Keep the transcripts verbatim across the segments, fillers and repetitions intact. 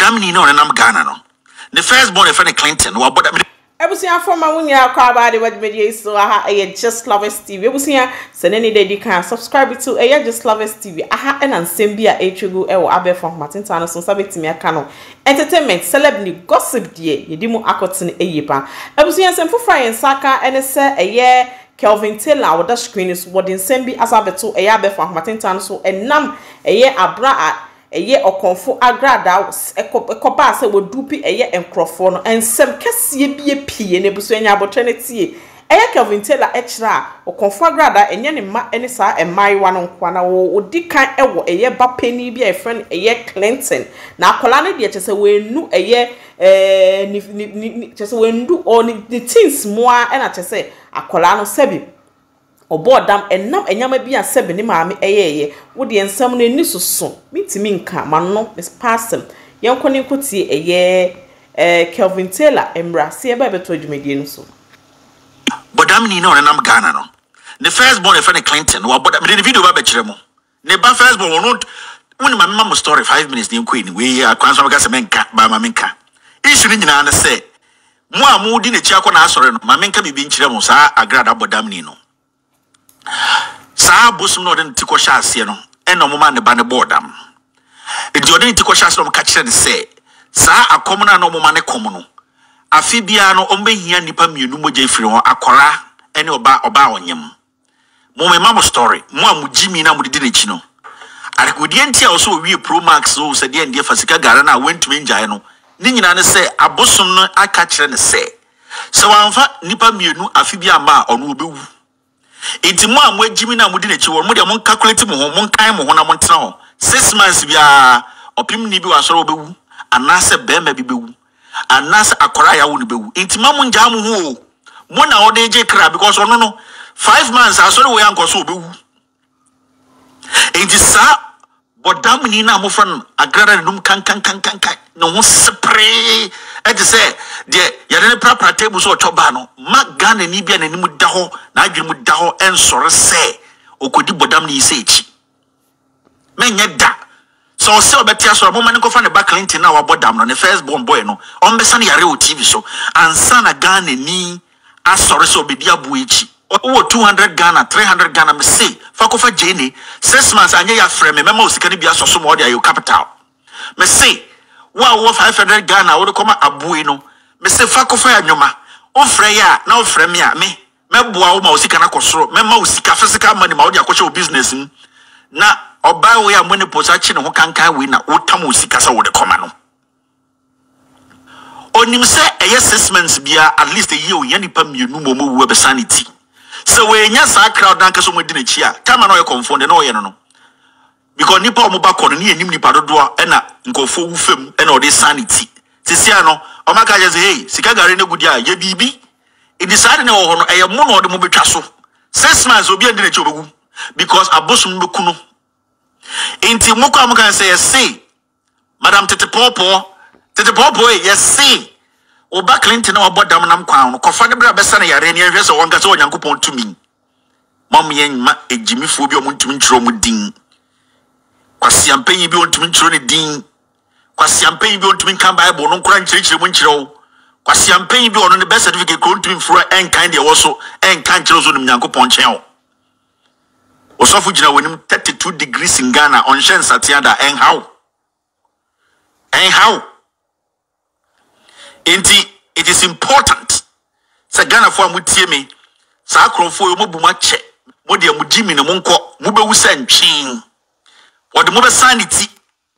damni no nam Ghana no. The first born friend Clinton wa boda Ebusia from my wunya kwa ba de what media so aha e just lovers T V. Ebusia se ne dey di kan subscribe to e just lovers T V. Aha e na nsem bi a etwegu e wo abefo matinta no so sabetimi aka no. Entertainment celeb ni gossip die yedi mu akotene eyipa. Ebusia nsem fofra yen saka ene se eye Kelvin Taylor with the screen is what in Sembi as I beto a yabe for Matintan so and nam a year abra a year or confo Agradaa a copasa would dupi a year and crofon and some cassia be a p and a busenia boternity. A year Kelvin Taylor extra or confo Agradaa and yen ma any sa and my one on Quana or dika ewo a year bapenny be a friend a year Clinton. Now Colana dear just away no a year eh just when do or the things more and I just say akola no sebi obodam enam enyama bia sebi ni maame eyeye wo de ensam no ani soso mitimi nka manno miss pastor yenkoni nkotie eye eh Kelvin Taylor emra se eba beto adwumedie no so bodam ni no nam Ghana no the first born friend Clinton wa bodam the video ba be kire mo ne ba first born no woni ma mama story five minutes ni nko ni we akwanso maka se menka ba ma menka issue ni nyina na se mo amu di ne chi akọ na asore no ma menka bibi nkire mo sa Agradaa bodam ni no sa bosum no den tiko sha ase no eno mo ma ne ba ne bodam e di odin tiko sha ase no ka kire ne se sa akom na no mo ma ne kom no afi bia no o mbehia nipa mienu mo je firi ho akora ene oba oba onyem mo me mama story mo amu jimi na mo di ne chi no arekodi enti a so wie pro max so se de ende fasika gara na went me njae no ni nyina ne se abosom no aka kire ne se se wanfa nipa mienu afi bia ma ono obewu enti mo amu agimi na mo di ne chi wo mo de mo calculate mo ho mo kan mo ho na mo ntena ho six months bia opim ni bi wa so obewu anase bema bi bewu anase akora ya wo ni bewu enti ma mo nja mo ho mo na o de je kra because ono no five months asori wo yanko so obewu enti sa bodam ni na mo fran Agradaa num kan kan kan kan kan no ho spray e de say de yare ne prapra table so choba no ma Ghana ni bia na ni mu da ho na adwene mu da ho ensore se okodi bodam ni ise echi menye da so se obeti aso mo mane ko fa ne ba Clinton na wa bodam no ne first born boy no on be san yare o T V so ansa na Ghana ni asore so obedi abu echi o two hundred Ghana three hundred Ghana me say fa ko fa jeni six months anya ya frame mema osika ni bia so so mo de ayo capital me say wa wo five hundred Ghana wo de koma abuyi no me say fa ko fa ya nwoma o frɛ ya na o frɛ me a me meboa wo ma osika na kosoro mema osika physical money ma wo de akɔhye business na oba we ya money posa chi ne ho kankan we na wo tam osika sa wo de koma no onim se eye six months bia at least a year o ya nipa mienu mo mo wu be sanity so we nya sa crowd dan kaso mo di na chi a kama no ye confound na o ye no no because nipa o mo ba kɔ no ne enim nipa dodo e na nkofo wu fam e na o de sanity sisia no o maka je say hey sika gare na gudi a ye bibi e decide na wo ho no e ye mo no o de mo betwa so six months obi andi na chi obegu because abosum beku no enti mo kwa mo kan say say madam tete popo tete popo e yes say oba Clinton na obodam nam kwan no kofa de bra besa na yare ne hwese won ka se onyankopon tumi mom yen ma ejimifo bi o ntumi ntro mu din kwasi ampanyi bi o ntumi ntro ne din kwasi ampanyi bi o ntumi kan bible no nkura nkyerechire mu nkyerɛ wo kwasi ampanyi bi o no ne best certificate ko ntumi mfura en kan de wo so en kan kyerɛ so no nyankopon kyɛn wo osofu gina wonim thirty-two degrees in Ghana on shen satiada en how en how enti it is important sa Ghana fo amutie me sa akrofo yo mobuma che mo de amugimi ne monko mo bewu sa ntwin wo de mo be sanity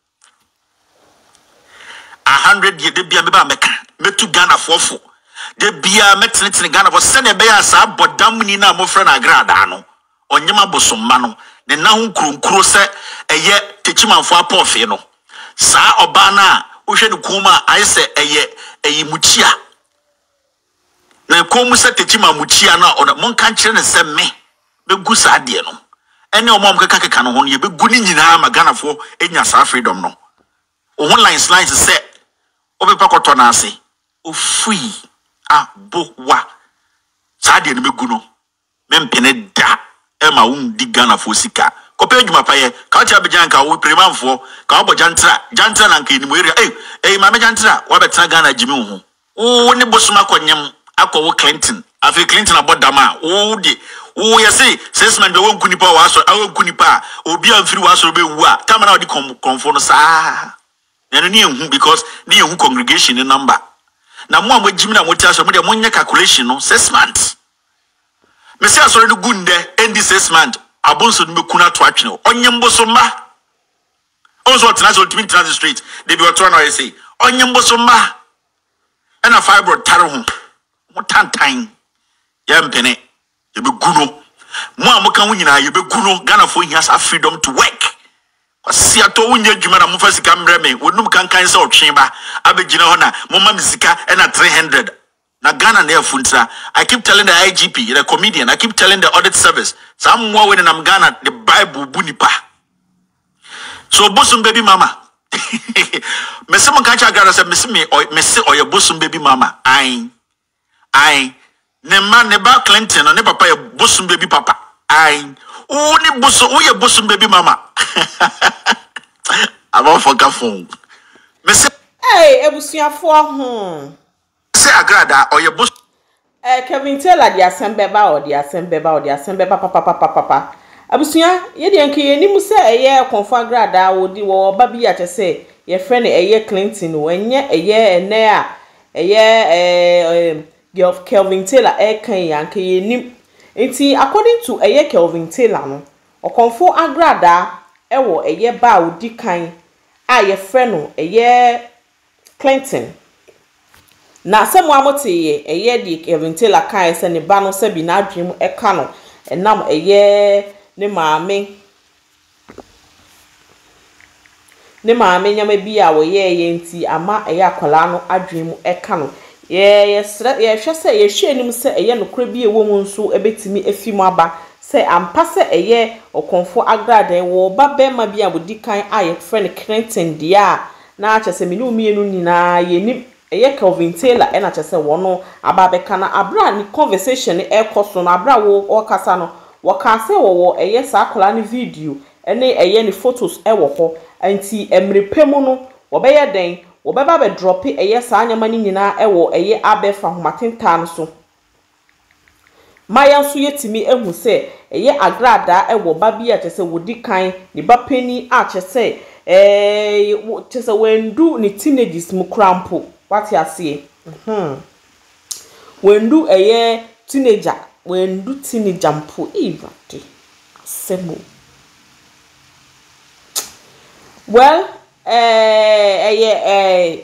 a hundred ye de bia me ba meka metu Ghana fofo de bia metenetene Ghana fo se ne be ya sa bodam ni na mo fra na Agradaa no onyema bosomma no ne na ho nkronkro se eye techimanfo apofe no sa oba na wo hwe ne kuma ayese eye eyi muchia na komu se techima muchia na ona monka nkire ne se me begu sa ade no ene omom keka keka no ho ye begu ni nyina ma Ghanafo enya sa freedom no o ho lines lines se obepa koto na ase o free abowa sa ade no begu no mempene da ema un di Ghanafo sika kope adwuma paye ka cha be janka wo premanfo ka wo jantra jantra na nka enimu area eh eh ma me jantra wa betena Ghana jimi ho wo ne bosoma konyem akwo Clinton afi Clinton abodama wo de wo yesi sesman be won kunipa wa so awon kunipa obi amfiri wa so be wu a tama na odi konfo no saa na no ne ehu because ne ehu congregation ne number na mo am jimi na mo tia so mo de mo nya calculation no six months me say asori no gunde end six months abonso no mekuna to atwene onye mboso ma onso tena ultimate transit street they be what I say onye mboso ma and a fibroid taro ho mo tantan ya mpene ye be guno mo amoka ho nyina ye be guno Ghana for he has freedom to work kwasi ato wonya dwuma na mo fa sika mbre me wonum kankan se otwe ba abegina ho na mo ma misika and a three hundred na Ghana na yafuntra. I keep telling the I G P, the comedian, I keep telling the audit service, some more when I'm Ghana, the Bible bunipa. So bosom baby mama. Me se mo kancha Agradaa se me se me or me se or your bosom baby mama. I I ne man ne ba Clinton or ne papa your bosom baby papa. I oh ne bosom oh your bosom baby mama. I'm all for phone. Me se hey ebusuafo ho say Agradaa or your bosom eh Kelvin Taylor the Sçam beba or the Sçam beba or the Sçam beba papa papa papa abusuya ye de anke ye nimu se eye konfo Agradaa odi wo ba bi ate se ye friend eye Clinton wo enye eye ene a eye eh Kelvin Taylor e kan ya anke ye nim enti according to eye Kelvin Taylor no okonfo Agradaa e wo eye ba odi kan a ye friend no eye Clinton na semu amote ye eye di Kelvin Taylor kan se ne ba no se bi na adwem e ka no enam eye ne maame ne maame nyama bi a wo ye ye nti ama eye akwala no adwem e ka no ye ye sre ye hwe se ye hwe anim se eye no kra bi e wo mu nso ebetimi afimu aba se ampa se eye okonfo Agradaa wo ba be ma bi a bodi kan a ye friend Clinton dia na acha se minu mienu nyina ye ni eye Kelvin Taylor e na acha se wono aba be kana abra ni conversation e koso na abra wo okasa no wo ka se wo wo eye sa akola ni video ene eye ni photos e wo ho anti emrepemu no wo be ye den wo be ba be drop eye sa anyama ni nyina e wo eye abefa homatenta no so maya nso yetimi ehu se eye Agradaa e wo ba bi acha se wodi kan ni ba pani acha se eh chese wendu ni teenagers mu crampo what you see mhm wendu eye teenager wendu teenager mpo ivate semo well eh eye eh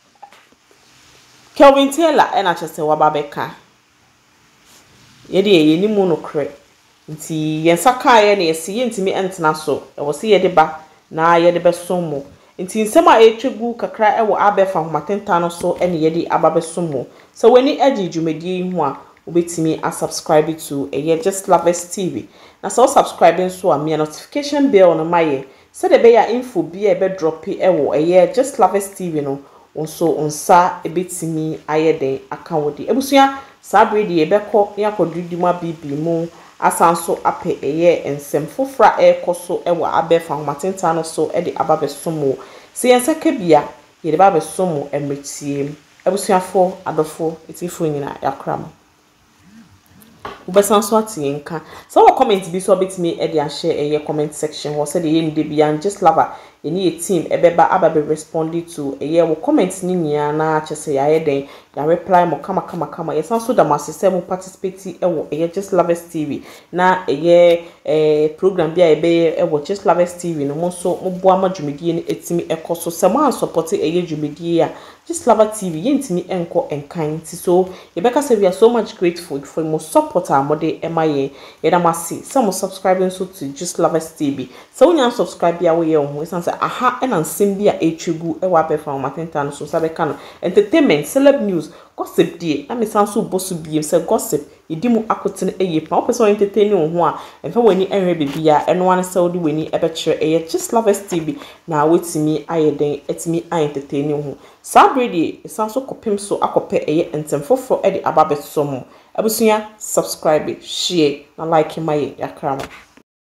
Kelvin Taylor ena chese wababeka yede ye ni mu no kre nti yensaka ye na yesi yentimi entena so e wo se yede ba na yede besomo nti nsema etwegu kakra ewo abefa homatenta no so ene yede ababesomo so weni agi dwumadi hu a obetimi a subscribe to eye Just Lovers T V na so subscribing so a me notification bell no maye so de be ya info bi e be drop ewo eye Just Lovers T V no onso onsa ebetimi ayede akawodi ebusuya sabre de ebekọ yakodudi ma bibi mu asanso ape eye ensem fofra e koso ewa abefa homatenta no so e de ababesomo se yensa kabia ye de babesomo emretie ebusuafo adofo etifo nyina yakramo ubesanso atienka so comment bi so betimi e de a share eye comment section wo se de ye ndi bia Just Lover eni team ebeba ababe responding to eye wo comment ni nya na chese ya yeden ya reply mo kama kama kama yesanso da masese mo participate ewo eye Just Lovers T V na eye eh program bia ebe ewo Just Lovers T V no mo so mo boa ma dwumedie ni etimi ekoso se mo support eye dwumedie a Just Lovers T V yentimi enko enkan ti so yebeka say we are so much grateful for mo support amode emaye yeda masi some subscribing so to Just Lovers T V so when you subscribe ya we ye ho esanse aha ena nsem bia etwegu e wa befa homatenta no so sabe ka no entertainment celeb news gossip die na me sanso bosu biem se gossip yidimu akotene eye pa opeso entertaining ho a emfa wani enwe bibia eno wan se odi wani ebe kire eye Just Lovers T V na wetimi ayeden etimi entertaining ho sabre die sanso kopem so akope eye entem foforo e de ababeso mo abusuya subscribe share na like my yakrama